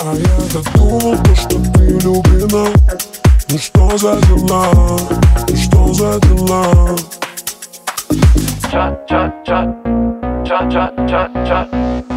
А я-то думал, то, что ты влюблена. Ну что за дела, ну что за дела? Чат, чат, чат, чат, чат, чат, чат.